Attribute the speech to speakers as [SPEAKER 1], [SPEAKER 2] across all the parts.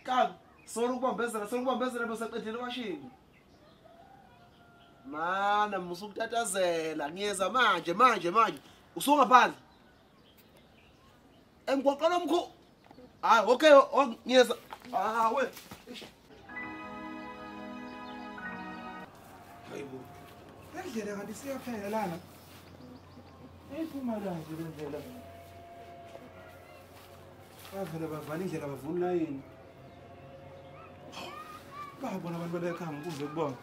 [SPEAKER 1] Kabi, sorukubambezela besaqedile kwashini. Mana musukutatazela ngiyeza manje. Usungaphandle. Emgwaqela omkhulu. Hayi, okay, ngiyeza. We. Hayibo.
[SPEAKER 2] Endlela kanti siyaphela lana. Ephuma kanje lendlela. Bavela bavala indlela bavuna layini. Babona abantu balekhanga kuze kubona.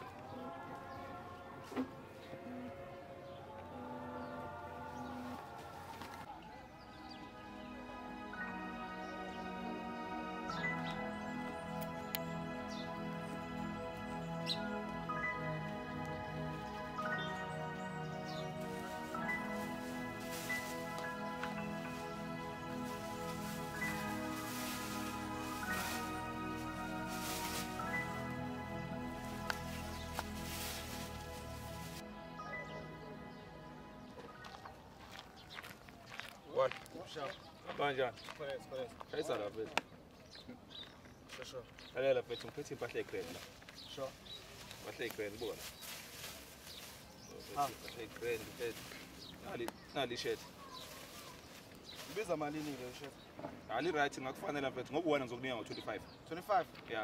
[SPEAKER 3] What? Kanjani? Shayisa la mfethu.
[SPEAKER 2] Sho.
[SPEAKER 3] Lalela mfethu ngiphethe impahla egreen la.
[SPEAKER 2] Sho.
[SPEAKER 3] Impahla egreen buka la. Impahla egreen mfethu. Nali shirt.
[SPEAKER 2] Ibiza malini ke chef?
[SPEAKER 3] Ali right ngakufanele mfethu ngoba wena ngizokunika ngo25.
[SPEAKER 2] 25?
[SPEAKER 3] Yeah.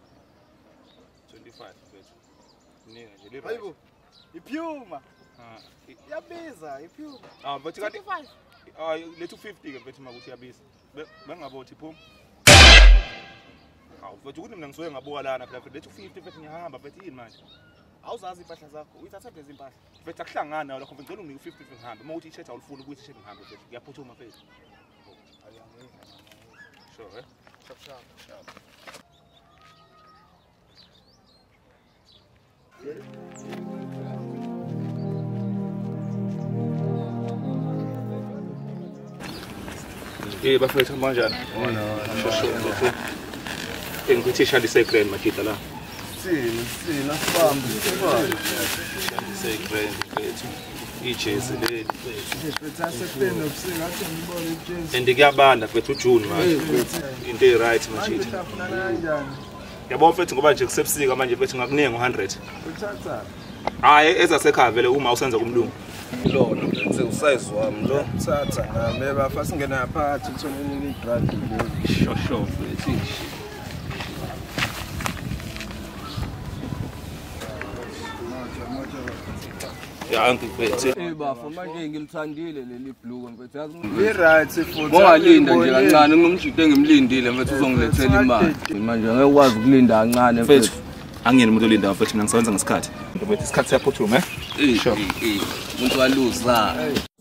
[SPEAKER 3] 25 mfethu. Nika nje li right.
[SPEAKER 2] Hayibo. Iphuma. Yabiza iphuma.
[SPEAKER 3] Mfethu kanti
[SPEAKER 2] 25.
[SPEAKER 3] Le 250 ke mfethu makuthi yabiza. Bengabothi phuma. Hawu mfethu ukuthi mina ngisuke ngabuka lana phela le 250 mfethu ngiyahamba mfethu yini manje?
[SPEAKER 2] Awuzazi impahla zakho. Uyithatha lezi impahla.
[SPEAKER 3] Mfethu akuhlangana nawe lakho ngicela unginike 50 ngihambe. Uma uthi i-shirt awulifuni ukuthi i-shirt ngihambe mfethu. Ngiyaphuthuma mfethu. Sure, eh?
[SPEAKER 2] Sharp.
[SPEAKER 3] Bafethu kanjani? Sho. Ngithi ishali secret makita la.
[SPEAKER 2] Sina sibambe.
[SPEAKER 3] Secret mfethu. Ijezi leli.
[SPEAKER 2] Bethase kupenda ubusinga athi ngibone ijezi.
[SPEAKER 3] Kuyabanda mfethu uJune manje. Into e-right machita.
[SPEAKER 2] Ufuna kanjani?
[SPEAKER 3] Yabo mfethu ngoba nje kusebusika manje mfethu ngakuningi ngo100.
[SPEAKER 2] Uthatha.
[SPEAKER 3] Hayi ezasekhaya vele uma usenza kumlungu.
[SPEAKER 2] Lona bese usize wami lo. Thatha ngame bafa singena phakathi uthonele i-drug le.
[SPEAKER 3] Sho mfethu. Ya ngifethu.
[SPEAKER 4] Bafo manje ngilithandile leli blue mfethu yazi
[SPEAKER 2] Li-right futhi.
[SPEAKER 4] Ngolinda nje kancane ngumjito engimlindile mfethu uzongilethela imali. Manje ngeke ukwazi ukulinda kancane mfethu.
[SPEAKER 3] Angiyeni umuntu olinda mfethu mina ngisebenza ngesikhathi. Mfethu isikhathi siyaphuthuma
[SPEAKER 4] Sure. Umuntu waluza.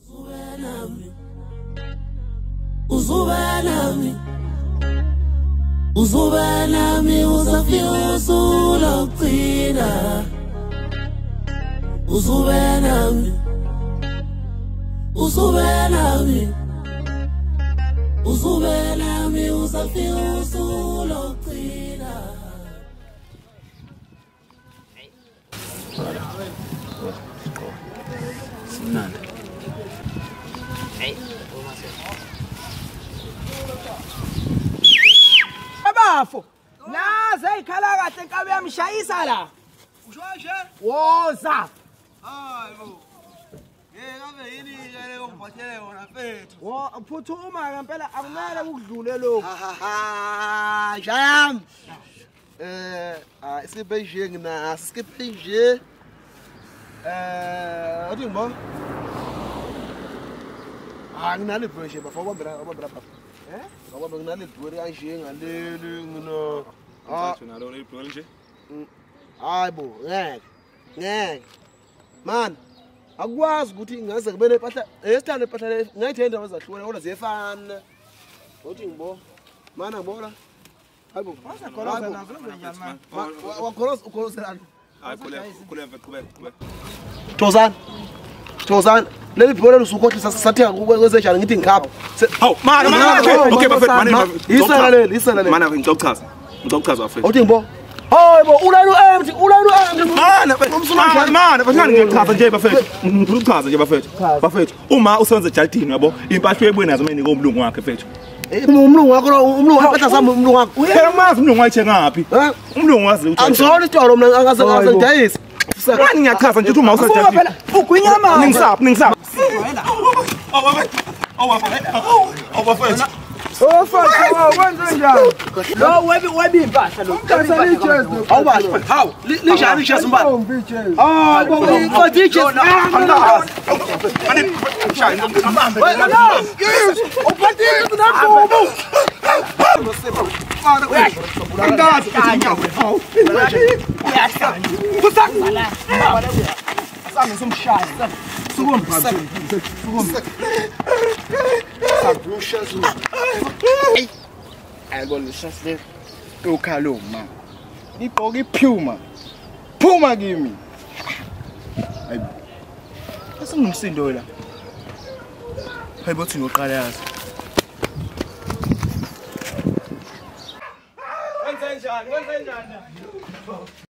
[SPEAKER 5] Uzubenani uzafika usula uqina. Uzubenani uzafika usula uqina.
[SPEAKER 3] Simnandi.
[SPEAKER 6] Bafo naze ikhala kahle inkabe yamshayisa la
[SPEAKER 1] Usho nje?
[SPEAKER 6] woza
[SPEAKER 1] Hayibo. Ngabe yini ke ongiphathele wona mfethu?
[SPEAKER 6] phuthuma ngempela akumele ukudlule lokho
[SPEAKER 1] Jam. Isikiphe nje nginaso, isikiphe nje. Uthi ngibona? Nginale bheshe bafo kwambira bafo. Ngoba nginale dwere kanje ngaleli ngino.
[SPEAKER 3] Mfethu nalo le dwere nje.
[SPEAKER 1] Hayibo, ngeke. Man, akwazi ukuthi ngaze kube nepahla, esithanda impahla ngayithenda wazahlukene kodwa ziyefana. Uthi ngibo. Mana ngibona. Hayibo.
[SPEAKER 6] wasekholoza nazo njani manje
[SPEAKER 1] Wakholozelana.
[SPEAKER 3] Hayi khule mfethu qhubeka. Thokozana. Leli bhola lusukhohlisa sathenga kwenzenjani ngithi ngikhapha. Hawu, mana. Okay bafethu,
[SPEAKER 1] Isela leli.
[SPEAKER 3] Mana ngizokuchaza bafethu.
[SPEAKER 1] Uthi ngibo. Hayibo, ulalo empty.
[SPEAKER 3] Mana bafethu ngichaza nje bafethu. Ngichaza nje bafethu. Bafethu, uma usebenza ejardini yabo, impahla ebuye nazo manje ngomlungu wakhe bafethu. umlungu wakho sami umlungu wakho.
[SPEAKER 7] Uyamazi umlungu wakhe ngaphi? Umlungu wazi ukuthi.
[SPEAKER 3] Angizona isitolo mina angazangidayisa.
[SPEAKER 7] Mani ngiyachaza nje ukuthi uma usajahile.
[SPEAKER 6] Phela ugwinyama.
[SPEAKER 7] Ningisapha.
[SPEAKER 2] Awubafethu.
[SPEAKER 6] Wenze njani? Lo webi impahla lo.
[SPEAKER 3] Awubasho. Hawu, linjani ichess mbala? Ah, mfati ichess. Uphathi ichess nakubo.
[SPEAKER 7] Angazi ukuthi nyawo. Hawu.
[SPEAKER 6] Kusakuzala. Sami somshaya.
[SPEAKER 2] Ayikolisasle ukhaloma. Igqoka iphuma. Phuma kimi. Hayibo. Asingumsindo la. Hayibo thi ngoqala yazi.
[SPEAKER 7] Wenze njani?